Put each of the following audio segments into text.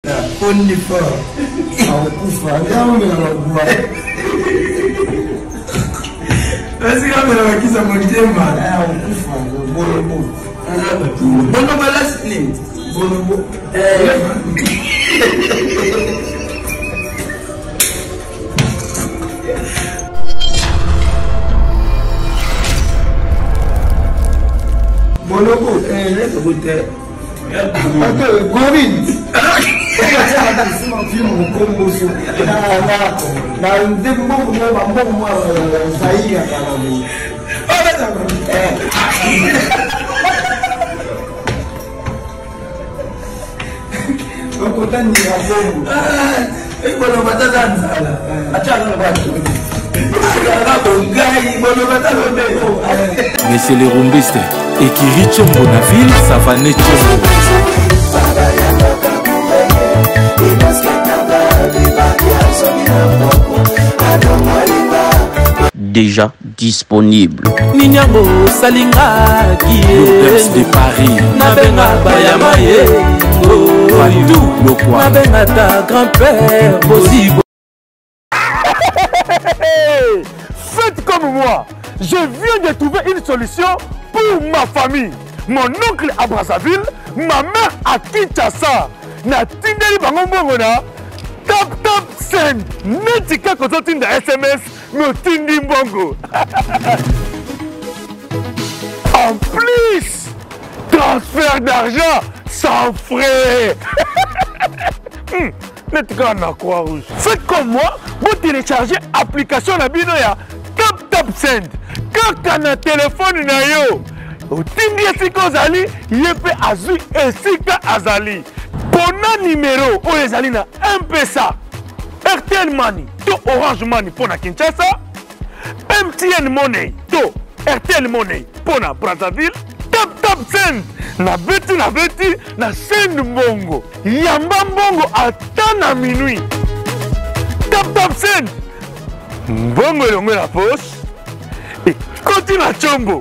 Only for Akufa. Est-ce que vous avez qui ça mon thème? Akufa. Bonobo. Bonobo last name. Bonobo. Bonobo. Let's go there. Gorin. Messieurs les rumbistes, Ekiricho Bonaville, Savané Tchombo. Déjà disponible. Ninyambo Salinga L'Auberge de Paris. Nabenga Bayamaye Nabenga ta grand-père Bosibo. Faites comme moi. Je viens de trouver une solution pour ma famille. Mon oncle à Brazzaville, ma mère à Kinshasa. Na tindeli bango mbongona. Tap send. Netika kozotinda SMS. Me tindi mbongo. En plus, transfert d'argent sans frais. Netika na quoi rouge. Faites comme moi. Vous téléchargez l'application la binoya. Tap send. Kaka na téléphone na yo. Otindi esika ozali yepe azui esika azali. Pona numéro oyo ezali na M-Pesa, RTL Money to Orange Money pona Kinshasa, MTN Money to RTL Money pona Brazzaville. Tap send na beti na send mbongo. Yamba mbongo ata na minuit. Tap send mbongo elongo na poche. Koti na chombo.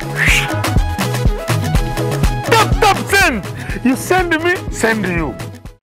Tap send. You send me, send you.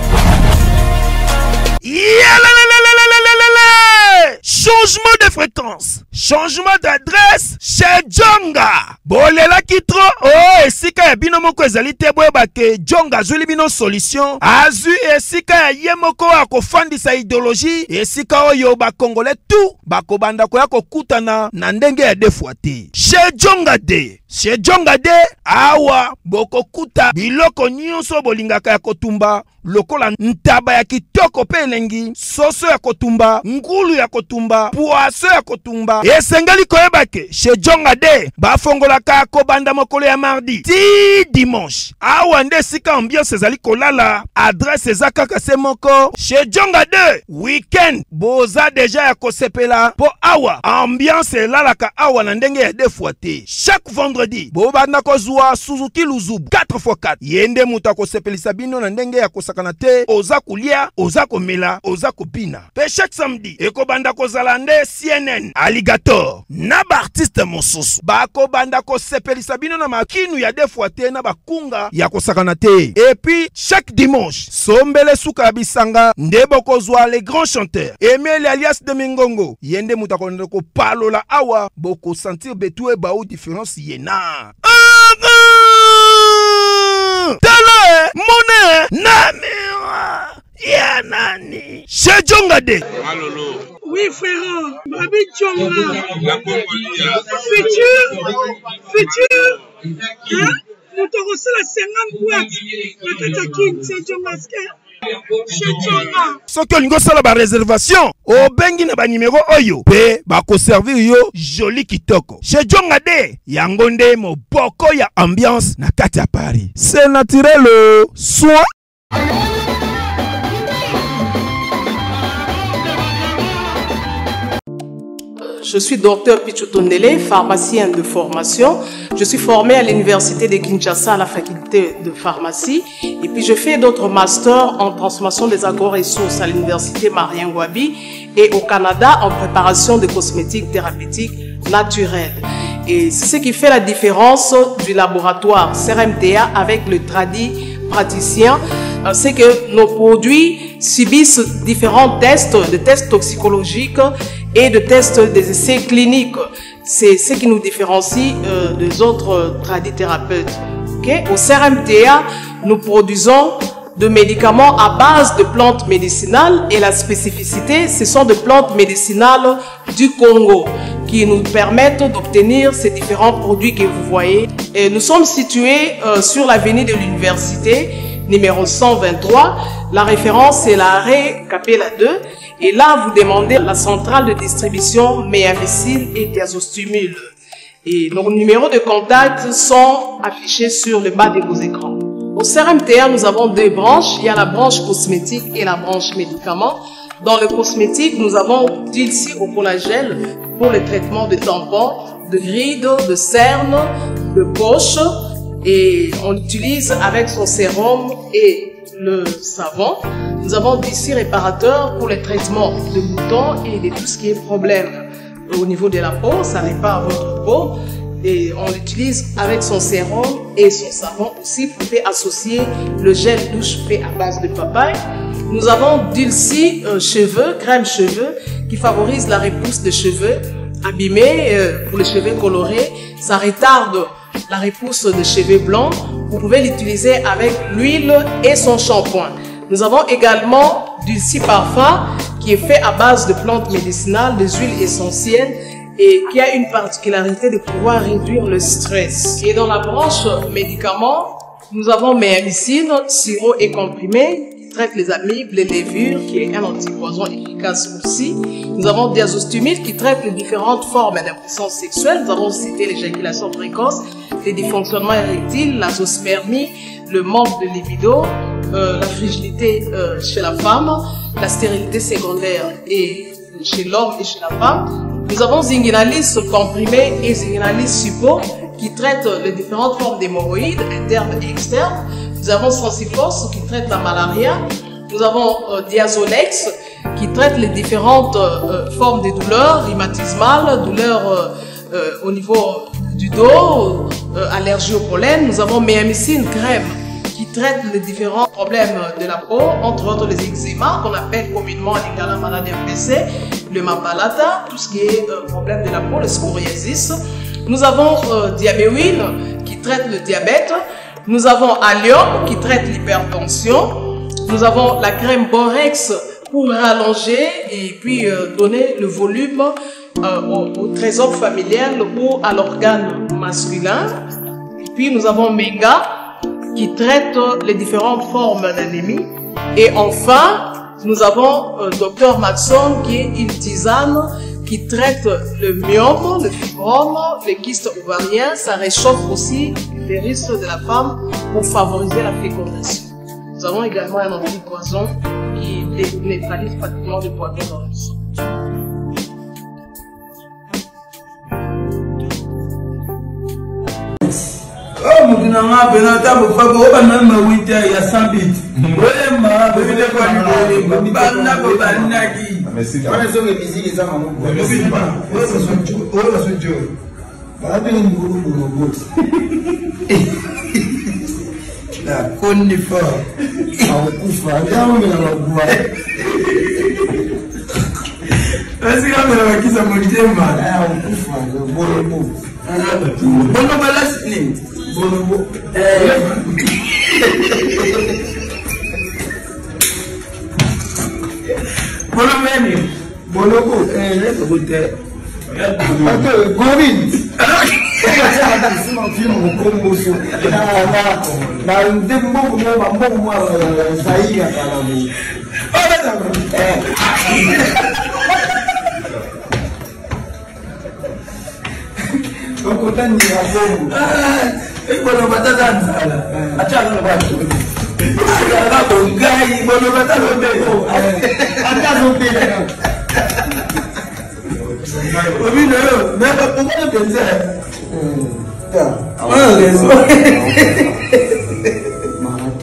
Changement de fréquence, changement d'adresse chez Djonga. Bolela kitro, oh esika ya bino moko ezali te boyeba ke Djonga azuli bino solution. Azu esika ya ye moko akofandisa idéologie, esika oyo ba Congolais tout bakobanda koya kokutana na ndenge ya defuate. Chez Djonga de. Chez Djonga de awa bokokuta biloko nyonso bolingaka ya kotumba. Lokola ntaba ya kitoko pe elengi, soso ya kotumba, ngulu ya kotumba, poaso ya kotumba. Esengeli koyebake chez Djonga de bafongolaka kobanda mokolo ya mardi ti dimanche. Awa nde sika ambiance ezali kolala, adresse eza kaka se moko. Chez Djonga de weekend boza deja ya kosepela po awa ambiance elalaka awa na ndenge ya defuate. Chaque vendredi bobanda kozwa Suzuki Luzubu 4x4 yende muta kosepelisa bino na ndenge ya kosaka kanate oza kulia, oza komela, oza kopina. Pe chaque samedi ekobanda kozala nde CNN Alligator na ba artiste mosusu bako banda ko sepelisa bino na makinu ya defuate na bakunga ya kosakana te. Et puis chaque dimanche sombele suka bisanga nde bokozwa les grands chanteurs Emile alias de Mingongo yende muta ko palola awa boko sentir betue ba ou différence yena. Tala monnaie namira ya nani chez Djonga de. Malolo. Oui frère, Babi Djonga. La Congolia. Futur. Hein? Nous te reçons la 50 boîtes. La Katakin, c'est Djonga. Soki olingo sala ba réservation o bengi na ba numéro oyo pe ba ko servir yo joli kitoko chez Djonga de yango nde moboko ya ambiance na kati ya Paris. C'est naturel soin. Je suis docteur Pichotondele, pharmacien de formation. Je suis formé à l'université de Kinshasa à la faculté de pharmacie. Et puis je fais d'autres masters en transformation des agro-ressources à l'université Marien Ngouabi et au Canada en préparation de cosmétiques thérapeutiques naturelles. Et c'est ce qui fait la différence du laboratoire CRMTA avec le tradit praticien. c'est que nos produits subissent différents tests, de tests toxicologiques et de tests des essais cliniques. C'est ce qui nous différencie des autres tradithérapeutes. Okay? Au CRMTA, nous produisons de médicaments à base de plantes médicinales et la spécificité, ce sont des plantes médicinales du Congo qui nous permettent d'obtenir ces différents produits que vous voyez. Et nous sommes situés sur l'avenue de l'Université, numéro 123. La référence est l'arrêt Capella 2. Et là, vous demandez la centrale de distribution Méamycine et Diazostimule. Et nos numéros de contact sont affichés sur le bas de vos écrans. Au CRMTA, nous avons deux branches. Il y a la branche cosmétique et la branche médicaments. Dans le cosmétique, nous avons Dulci au collagène pour le traitement de tampons, de rides, de cernes, de poches. Et on l'utilise avec son sérum et le savon. Nous avons Dulci réparateur pour le traitement de boutons et de tout ce qui est problème au niveau de la peau. Ça répare votre peau. Et on l'utilise avec son sérum et son savon aussi. Vous pouvez associer le gel douche fait à base de papaye. Nous avons Dulci cheveux, crème cheveux, qui favorise la repousse des cheveux abîmés pour les cheveux colorés. Ça retarde la repousse des cheveux blancs. Vous pouvez l'utiliser avec l'huile et son shampoing. Nous avons également Dulci parfum, qui est fait à base de plantes médicinales, des huiles essentielles, et qui a une particularité de pouvoir réduire le stress. Et dans la branche médicaments, nous avons Méamycine, sirop et comprimé, qui traite les amibes, les levures, qui est un antipoison efficace aussi. Nous avons Diazostimule, qui traite les différentes formes d'impuissance sexuelle. Nous avons cité l'éjaculation précoce, les dysfonctionnements érectiles, la zoospermie, le manque de libido, la frigidité chez la femme, la stérilité secondaire et chez l'homme et chez la femme. Nous avons Zinguinalis comprimé et Zinguinalis suppo qui traitent les différentes formes d'hémorroïdes internes et externes. Nous avons Sensiforce qui traite la malaria. Nous avons Diazolex qui traite les différentes formes de douleurs rhumatismales, douleurs au niveau du dos, allergie au pollen. Nous avons Méamycine crème qui traite les différents problèmes de la peau, entre autres les eczémas qu'on appelle communément la maladie MPC, le Mapalata, tout ce qui est problème de la peau, le scoriasis. Nous avons Diabéwil qui traite le diabète. Nous avons Allium qui traite l'hypertension. Nous avons la crème Borex pour rallonger et puis donner le volume au trésor familial ou à l'organe masculin. Et puis nous avons Menga qui traite les différentes formes d'anémie. Et enfin, nous avons Dr Maxon qui est une tisane qui traite le myome, le fibrome, les kystes ovariens. Ça réchauffe aussi les risques de la femme pour favoriser la fécondation. Nous avons également un antipoison qui neutralise pratiquement le poison dans le sang. Oh, mtunanga penata bofabo oba na winter ya sambit. Ole ma bebile kwa ni bana ko banaki. Wana songe musique za mamu. Ole so jo. Baada ni nguru box. La konifa. Au kufa dawo na magua. Basi kama na wakiza mjema. Au kufa bolo mo. Bono last name. Bono. Bono meni. Bono ko. Let's go there. Okay, Gorin. Sima filmu komboso. Na ndembo mo mambo zaidi akala ni. Kokotani ya bongo. Bono batata nzala. Acha na batu. Ala bongai bono batata mbeko. Ata zombele. Obi no, me ko ko pensa. Ah,